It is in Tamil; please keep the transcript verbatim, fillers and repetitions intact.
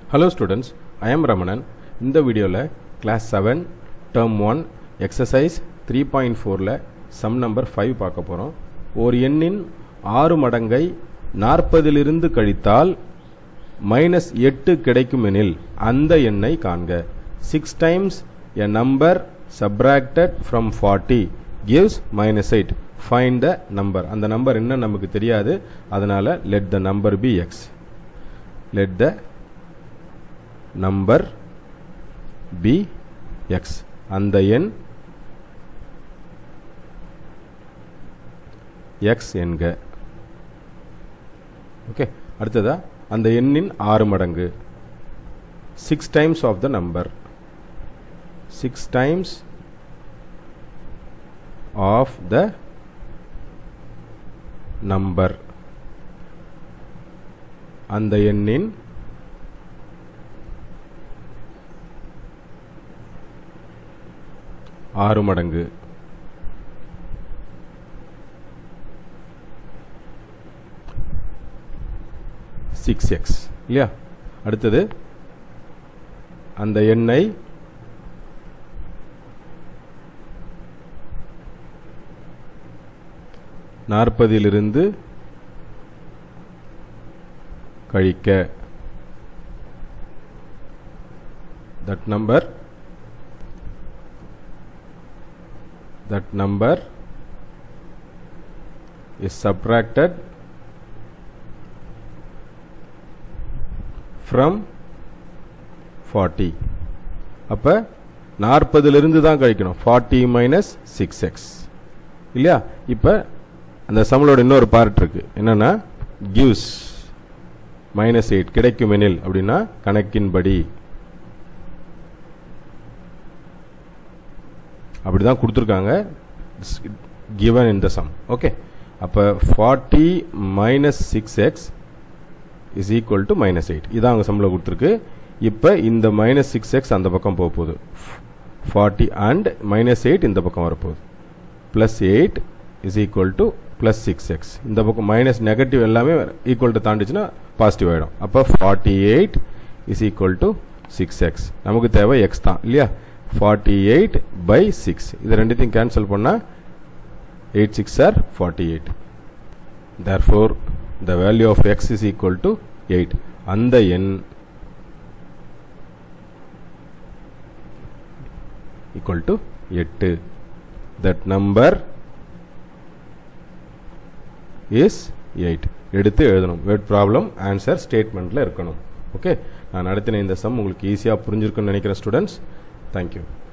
Hello students, I am Ramanan. இந்த வீடியோல class seven term one exercise three point four ல sum number five பார்க்க போறோம். ஒரு எண்ணின் ஆறு மடங்கை நாற்பதிலிருந்து கழித்தால் minus எட்டு கிடைக்குமெனில் அந்த எண்ணை காண்க. six times a number subtracted from forty gives minus eight. Find the number. அந்த நம்பர் என்ன நமக்கு தெரியாது, அதனால let the number be x. Let the number be x. அந்த எண் x என்க. ஓகே, அடுத்ததா அந்த எண்ணின் ஆறு மடங்கு six times of the number. six times of the number. அந்த எண்ணின் ஆறு மடங்கு six x இல்லையா? அடுத்தது அந்த எண்ணை நாற்பதிலிருந்து கழிக்க. that number that number is subtracted from forty. அப்ப நாற்பதிலிருந்து தான் கழிக்கணும். forty minus six x இல்லையா? இப்ப அந்த சமலோட இன்னொரு பார்ட் இருக்கு, என்னன்னா gives minus eight கிடைக்குமெனில் அப்படின்னா கணக்கின்படி அப்படிதான் கொடுத்துருக்காங்க, given in the sum. Okay, அப்ப forty minus six x is equal to minus eight. இதான் அவங்க சம்ல கொடுத்துருக்கு. இப்ப இந்த minus six x அந்த பக்கம் போக போகுது, forty and minus eight இந்த பக்கம் வரப்போகுது. plus eight is equal to plus six x. இந்த பக்கம் மைனஸ் நெகட்டிவ் எல்லாமே ஈக்குவல் டு தாண்டிச்சுன்னா பாசிட்டிவ் ஆகிடும். அப்போ forty-eight is equal to six x. நமக்கு தேவை x தான் இல்லையா? forty-eight by six. இது ரெண்டுத்தையும் கேன்சல் பண்ணால் eight six are forty-eight. therefore the value of x is equal to eight. அந்த எண் equal to எட்டு. that number is eight. எடுத்து எழுதணும். word problem answer statementல இருக்கணும். ஓகே, நான் நடத்தின இந்த சம் உங்களுக்கு ஈஸியாக புரிஞ்சிருக்குன்னு நினைக்கிறேன் ஸ்டூடெண்ட்ஸ். தேங்க்யூ.